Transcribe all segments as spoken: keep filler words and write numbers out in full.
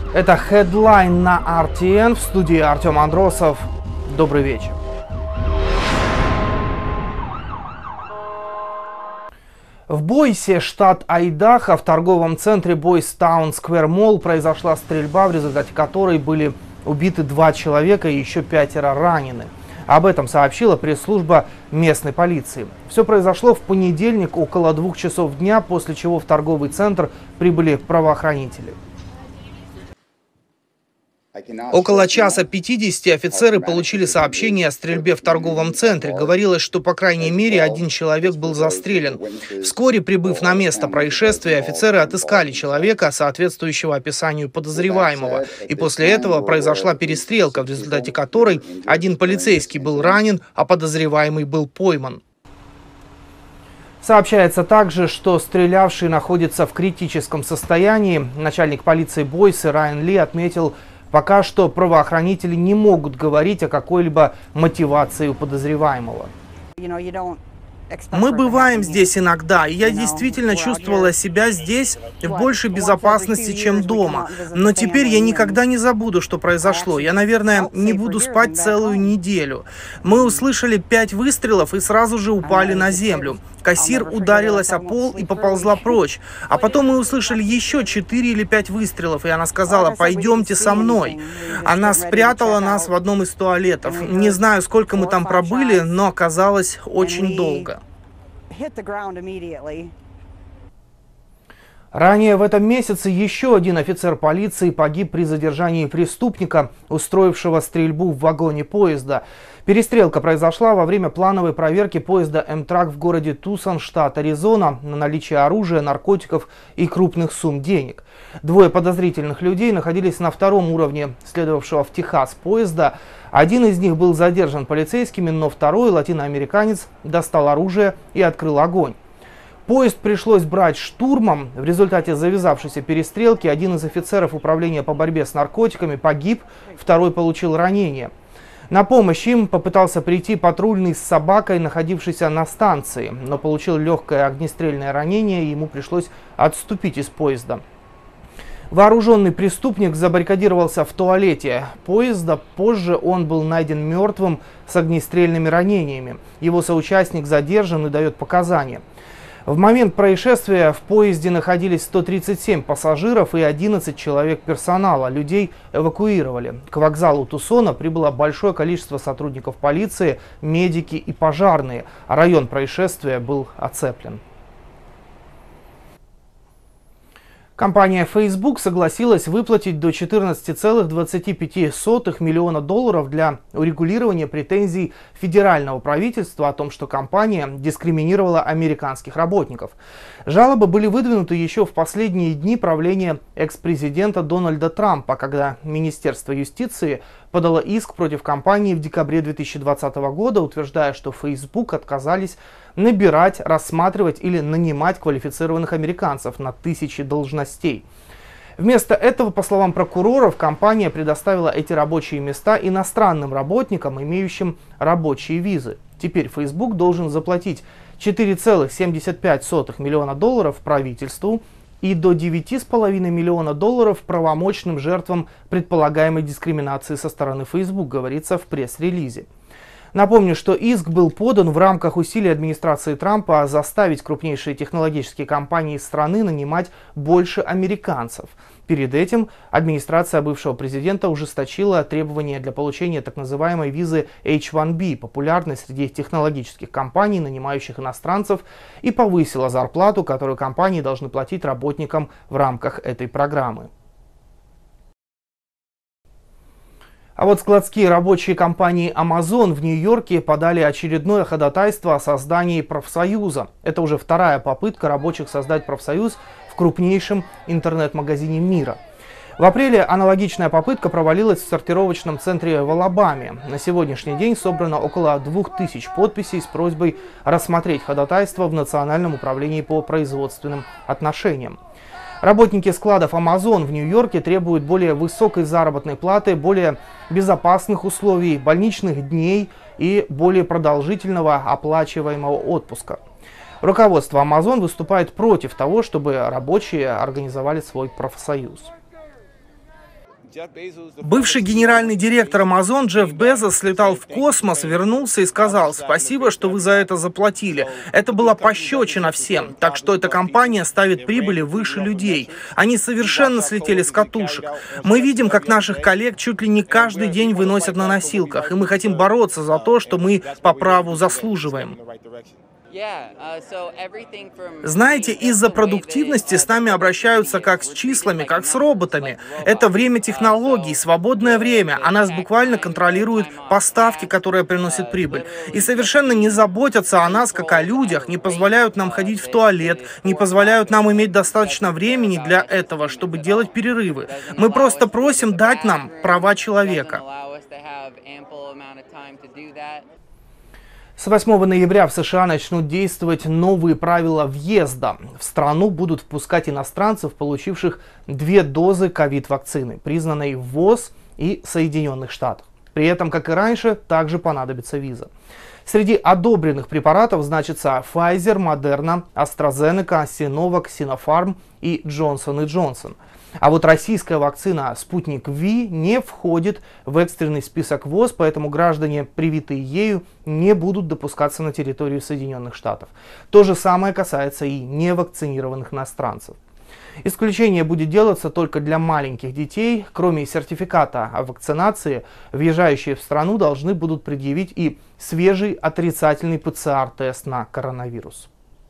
Это Headline на ар ти эн, в студии Артем Андросов. Добрый вечер. В Бойсе, штат Айдахо, в торговом центре Бойс Таун Сквер Молл произошла стрельба, в результате которой были убиты два человека и еще пятеро ранены. Об этом сообщила пресс-служба местной полиции. Все произошло в понедельник около двух часов дня, после чего в торговый центр прибыли правоохранители. Около часа пятидесяти офицеры получили сообщение о стрельбе в торговом центре. Говорилось, что по крайней мере один человек был застрелен. Вскоре, прибыв на место происшествия, офицеры отыскали человека, соответствующего описанию подозреваемого. И после этого произошла перестрелка, в результате которой один полицейский был ранен, а подозреваемый был пойман. Сообщается также, что стрелявший находится в критическом состоянии. Начальник полиции Бойса Райан Ли отметил, пока что правоохранители не могут говорить о какой-либо мотивации у подозреваемого. Мы бываем здесь иногда, и я действительно чувствовала себя здесь в большей безопасности, чем дома. Но теперь я никогда не забуду, что произошло. Я, наверное, не буду спать целую неделю. Мы услышали пять выстрелов и сразу же упали на землю. Кассир ударилась о пол и поползла прочь. А потом мы услышали еще четыре или пять выстрелов, и она сказала: «Пойдемте со мной». Она спрятала нас в одном из туалетов. Не знаю, сколько мы там пробыли, но оказалось очень долго. Ранее в этом месяце еще один офицер полиции погиб при задержании преступника, устроившего стрельбу в вагоне поезда. Перестрелка произошла во время плановой проверки поезда Amtrak в городе Тусон, штат Аризона, на наличие оружия, наркотиков и крупных сумм денег. Двое подозрительных людей находились на втором уровне следовавшего в Техас поезда. Один из них был задержан полицейскими, но второй, латиноамериканец, достал оружие и открыл огонь. Поезд пришлось брать штурмом. В результате завязавшейся перестрелки один из офицеров управления по борьбе с наркотиками погиб, второй получил ранение. На помощь им попытался прийти патрульный с собакой, находившийся на станции, но получил легкое огнестрельное ранение, и ему пришлось отступить из поезда. Вооруженный преступник забаррикадировался в туалете поезда. Позже он был найден мертвым с огнестрельными ранениями. Его соучастник задержан и дает показания. В момент происшествия в поезде находились сто тридцать семь пассажиров и одиннадцать человек персонала. Людей эвакуировали. К вокзалу Тусона прибыло большое количество сотрудников полиции, медики и пожарные. Район происшествия был оцеплен. Компания Facebook согласилась выплатить до четырнадцати целых двадцати пяти сотых миллиона долларов для урегулирования претензий федерального правительства о том, что компания дискриминировала американских работников. Жалобы были выдвинуты еще в последние дни правления экс-президента Дональда Трампа, когда Министерство юстиции подало иск против компании в декабре две тысячи двадцатого года, утверждая, что Facebook отказались набирать, рассматривать или нанимать квалифицированных американцев на тысячи должностей. Вместо этого, по словам прокуроров, компания предоставила эти рабочие места иностранным работникам, имеющим рабочие визы. Теперь Facebook должен заплатить четыре целых семьдесят пять сотых миллиона долларов правительству и до девяти с половиной миллиона долларов правомочным жертвам предполагаемой дискриминации со стороны Facebook, говорится в пресс-релизе. Напомню, что иск был подан в рамках усилий администрации Трампа заставить крупнейшие технологические компании страны нанимать больше американцев. Перед этим администрация бывшего президента ужесточила требования для получения так называемой визы эйч один би, популярной среди технологических компаний, нанимающих иностранцев, и повысила зарплату, которую компании должны платить работникам в рамках этой программы. А вот складские рабочие компании Amazon в Нью-Йорке подали очередное ходатайство о создании профсоюза. Это уже вторая попытка рабочих создать профсоюз в крупнейшем интернет-магазине мира. В апреле аналогичная попытка провалилась в сортировочном центре в Алабаме. На сегодняшний день собрано около двух тысяч подписей с просьбой рассмотреть ходатайство в Национальном управлении по производственным отношениям. Работники складов Amazon в Нью-Йорке требуют более высокой заработной платы, более безопасных условий, больничных дней и более продолжительного оплачиваемого отпуска. Руководство Amazon выступает против того, чтобы рабочие организовали свой профсоюз. Бывший генеральный директор Amazon Джефф Безос слетал в космос, вернулся и сказал: «Спасибо, что вы за это заплатили. Это была пощечина всем. Так что эта компания ставит прибыли выше людей. Они совершенно слетели с катушек. Мы видим, как наших коллег чуть ли не каждый день выносят на носилках, и мы хотим бороться за то, что мы по праву заслуживаем». Знаете, из-за продуктивности с нами обращаются как с числами, как с роботами. Это время технологий, свободное время, а нас буквально контролируют поставки, которые приносят прибыль. И совершенно не заботятся о нас, как о людях, не позволяют нам ходить в туалет, не позволяют нам иметь достаточно времени для этого, чтобы делать перерывы. Мы просто просим дать нам права человека. С восьмого ноября в США начнут действовать новые правила въезда. В страну будут впускать иностранцев, получивших две дозы ковид-вакцины, признанной в ВОЗ и Соединенных Штатах. При этом, как и раньше, также понадобится виза. Среди одобренных препаратов значатся Pfizer, Moderna, AstraZeneca, Sinovac, Sinopharm и Johnson энд Johnson. А вот российская вакцина «Спутник Ви» не входит в экстренный список ВОЗ, поэтому граждане, привитые ею, не будут допускаться на территорию Соединенных Штатов. То же самое касается и невакцинированных иностранцев. Исключение будет делаться только для маленьких детей. Кроме сертификата о вакцинации, въезжающие в страну должны будут предъявить и свежий отрицательный ПЦР-тест на коронавирус.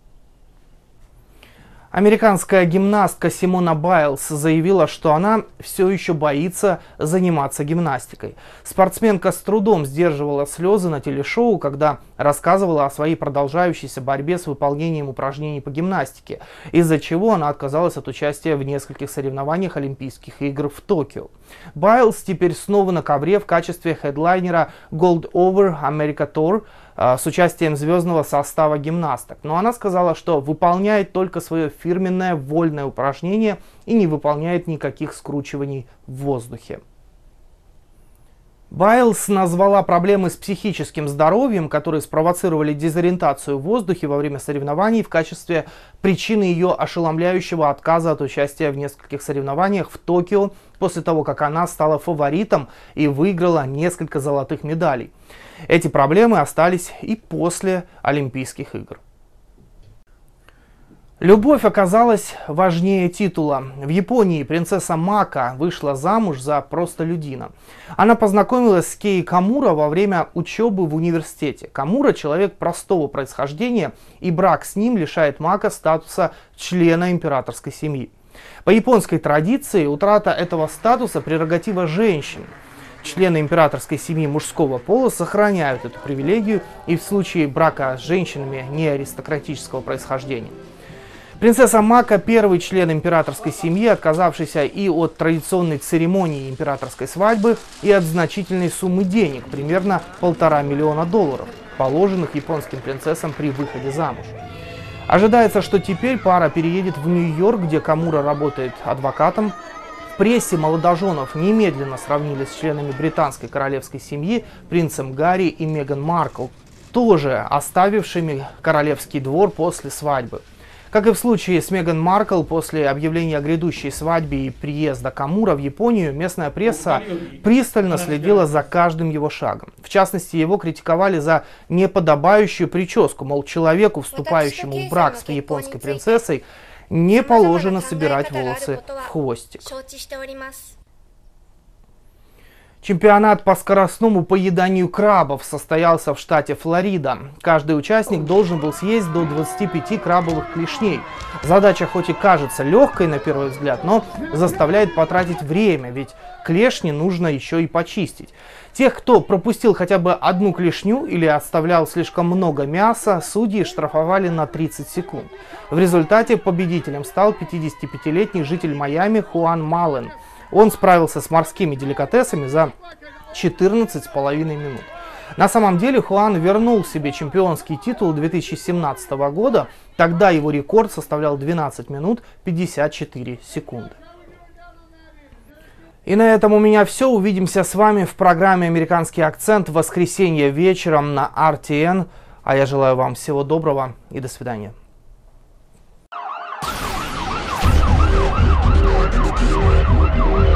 Американская гимнастка Симона Байлз заявила, что она все еще боится заниматься гимнастикой. Спортсменка с трудом сдерживала слезы на телешоу, когда рассказывала о своей продолжающейся борьбе с выполнением упражнений по гимнастике, из-за чего она отказалась от участия в нескольких соревнованиях Олимпийских игр в Токио. Байлз теперь снова на ковре в качестве хедлайнера Gold Over America Tour с участием звездного состава гимнасток. Но она сказала, что выполняет только свое фирменное вольное упражнение и не выполняет никаких скручиваний в воздухе. Байлз назвала проблемы с психическим здоровьем, которые спровоцировали дезориентацию в воздухе во время соревнований, в качестве причины ее ошеломляющего отказа от участия в нескольких соревнованиях в Токио после того, как она стала фаворитом и выиграла несколько золотых медалей. Эти проблемы остались и после Олимпийских игр. Любовь оказалась важнее титула. В Японии принцесса Мака вышла замуж за простолюдина. Она познакомилась с Кей Камура во время учебы в университете. Камура — человек простого происхождения, и брак с ним лишает Мака статуса члена императорской семьи. По японской традиции утрата этого статуса — прерогатива женщин. Члены императорской семьи мужского пола сохраняют эту привилегию и в случае брака с женщинами неаристократического происхождения. Принцесса Мака — первый член императорской семьи, отказавшийся и от традиционной церемонии императорской свадьбы, и от значительной суммы денег, примерно полтора миллиона долларов, положенных японским принцессам при выходе замуж. Ожидается, что теперь пара переедет в Нью-Йорк, где Камура работает адвокатом. В прессе молодоженов немедленно сравнили с членами британской королевской семьи, принцем Гарри и Меган Маркл, тоже оставившими королевский двор после свадьбы. Как и в случае с Меган Маркл, после объявления о грядущей свадьбе и приезда Камура в Японию, местная пресса пристально следила за каждым его шагом. В частности, его критиковали за неподобающую прическу, мол, человеку, вступающему в брак с японской принцессой, не положено собирать волосы в хвостик. Чемпионат по скоростному поеданию крабов состоялся в штате Флорида. Каждый участник должен был съесть до двадцати пяти крабовых клешней. Задача хоть и кажется легкой на первый взгляд, но заставляет потратить время, ведь клешни нужно еще и почистить. Тех, кто пропустил хотя бы одну клешню или оставлял слишком много мяса, судьи штрафовали на тридцать секунд. В результате победителем стал пятидесятипятилетний житель Майами Хуан Мален. Он справился с морскими деликатесами за четырнадцать с половиной минут. На самом деле Хуан вернул себе чемпионский титул две тысячи семнадцатого года. Тогда его рекорд составлял двенадцать минут пятьдесят четыре секунды. И на этом у меня все. Увидимся с вами в программе «Американский акцент» в воскресенье вечером на эр ти эн. А я желаю вам всего доброго и до свидания. We'll be right back.